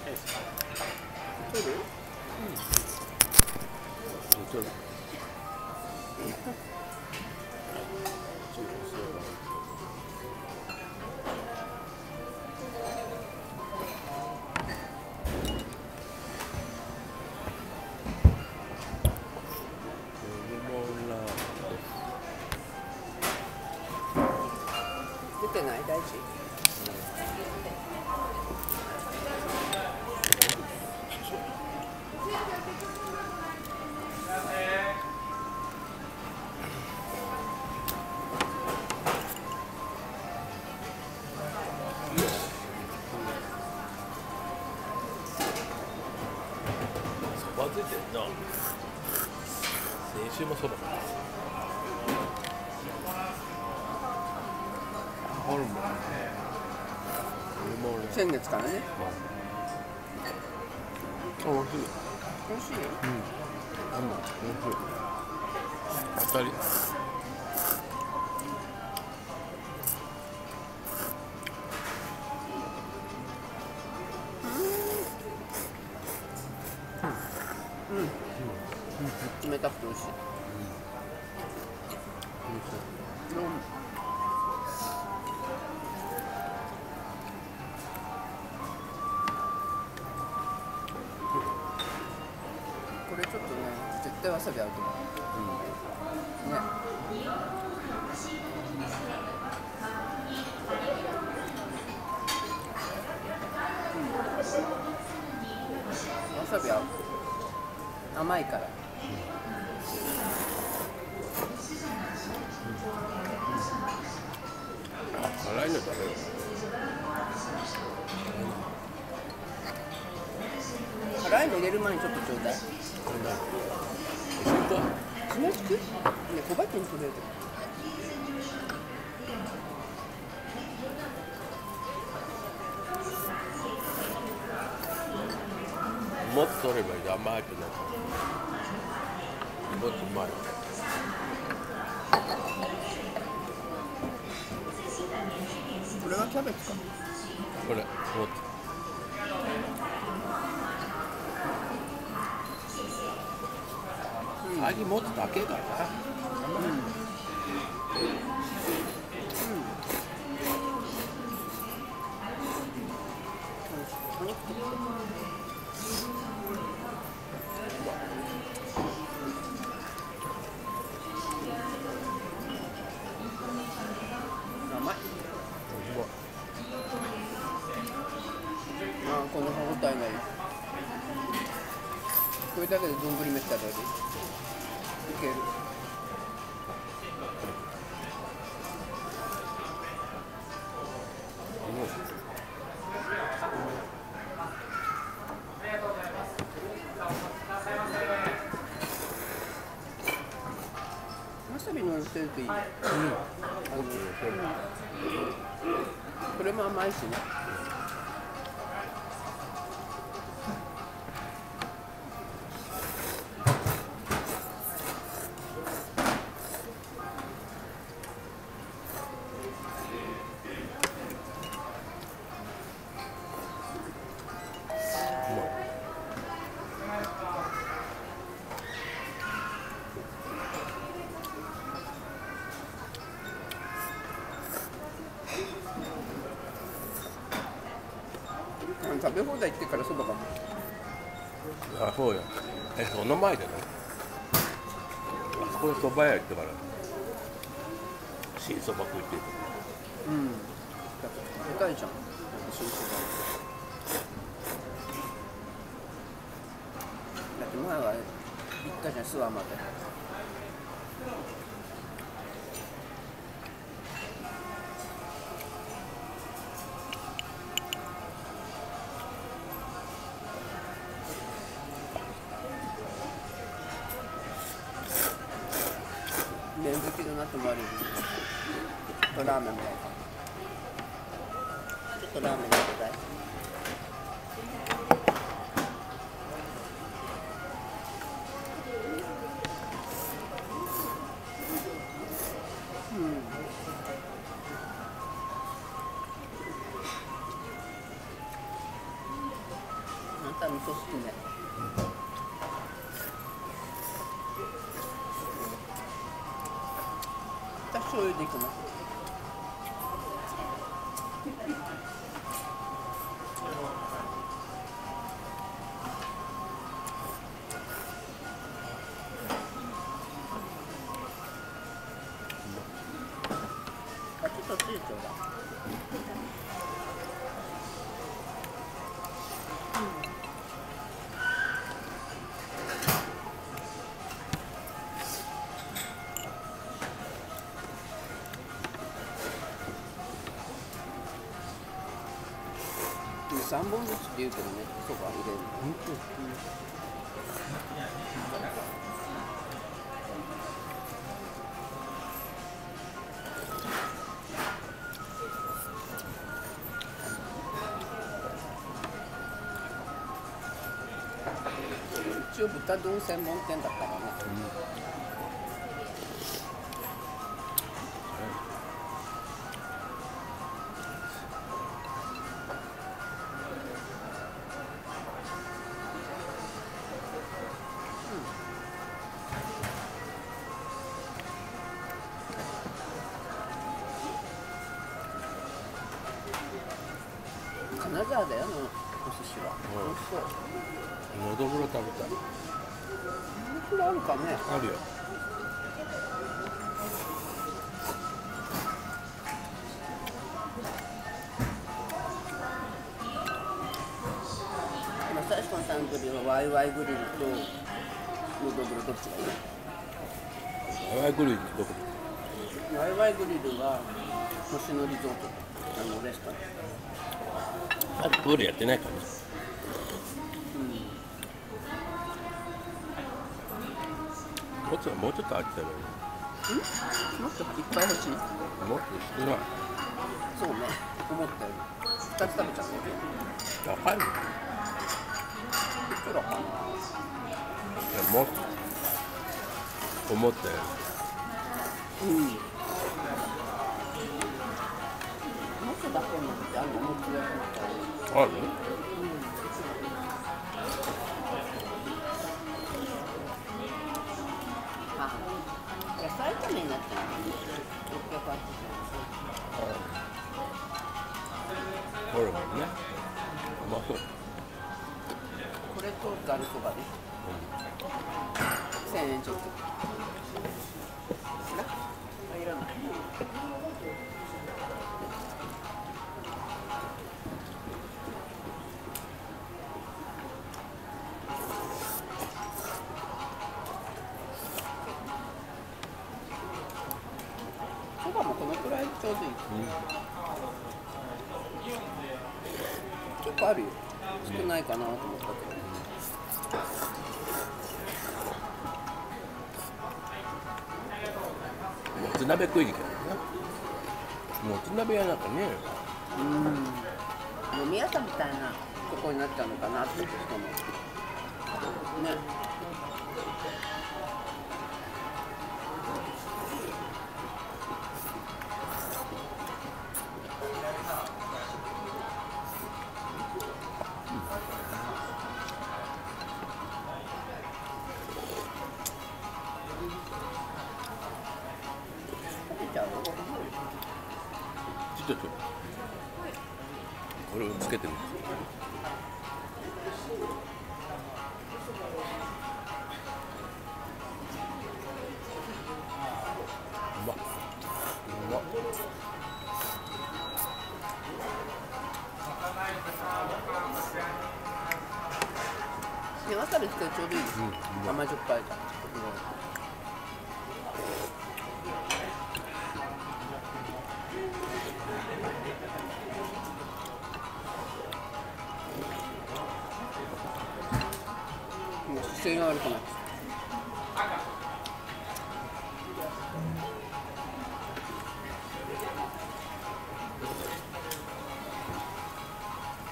取る？ 取る。 出てない大事。 そば出てんな。先週もそば。ホルモン。 先月からね。 美味しい。 美味しい？ 美味しい。当たり。 冷たくて美味しい。これちょっとね、絶対わさび合うと思う。ね。わさび合う。甘いから。 辛いの食べる。 辛いの入れる前にちょっとちょうだい。しめつく？ね、小鉢に取れる。 もっと取ればいい。甘くなる。もっとうまい。 これはキャベツか。 これもっと。味もっとだけだな。 お肉と甘い。ああ、この歯応えがいい。これだけで丼飯食べる。いける。わさびのせるといい。これも甘いしね。食べ放題行ってからそばかも。 あ、そうや。その前でね。あそこで蕎麦屋行ってから。新蕎麦食いってる。 うん。高いじゃん。新蕎麦。だって前は行ったじゃん、諏訪まで。麺好きだなって思われる。ラーメンもちょっとラーメン食べたい。 た味噌好きね。私醤油でいきます。あ、ちょっとついちょうだ。3本ずつって言うけどね、そば入れるの。一応豚丼専門店だからね。金沢だよ、お寿司は。美味しそう。 のどぐろ食べたい。 これあるかね。 あるよ。 今最初のタングリルはワイワイグリルとのどぐろどっちがいい？ ワイワイグリルってどこ？ ワイワイグリルは星野リゾートのレストラン。 あれプールやってないからね。もうちょっとあったよね。 もっといっぱい欲しい？ もっと少ない。 そうね、思ったより2つ食べちゃったよ。 高いの？いいくらかな。 やもっと思ったより。 もつだけのってあるの？もつだけの。 ある？ 野菜炒めになってるのに680 ホルモンね。うまそう。 円。これとざるそばで1000円ちょっと。いらない。そばもこのくらいちょうどいい。結構あるよ。少ないかなと思ったけど。 もつ鍋食いに行けばね。もつ鍋屋なんかね。 飲み屋さんみたいなとこになっちゃうのかなって人もね。 ちょっとこれをつけてみる。うまっ。うまっ。 ね、わさびつけてちょうどいいです。甘じょっぱいから。姿勢が悪くなって